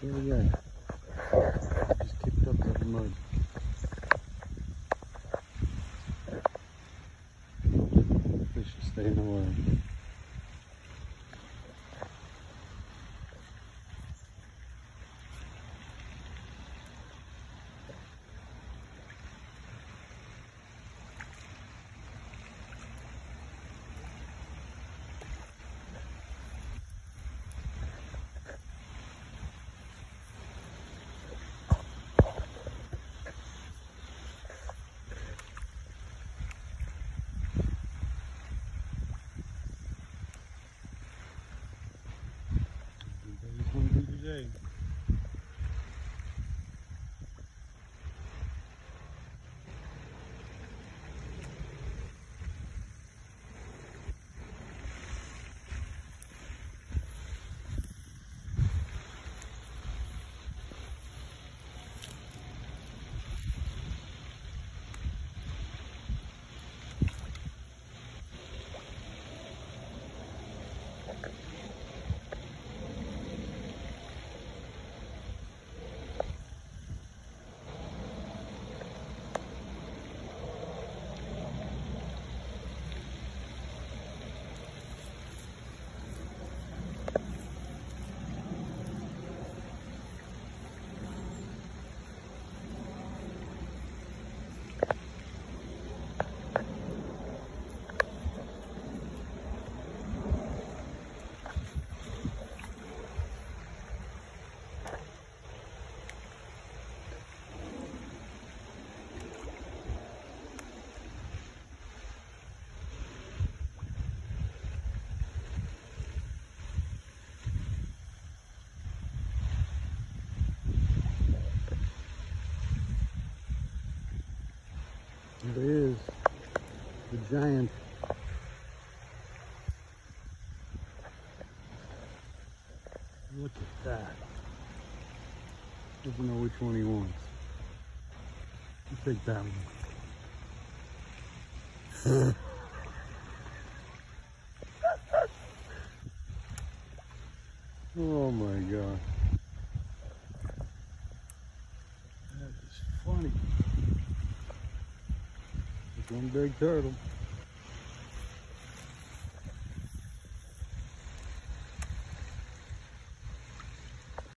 There we go. Just kicked up that mud. Fish is staying away. Today. There he is, the giant. Look at that. Doesn't know which one he wants. I'll take that one. Oh my God. That is funny. One big turtle.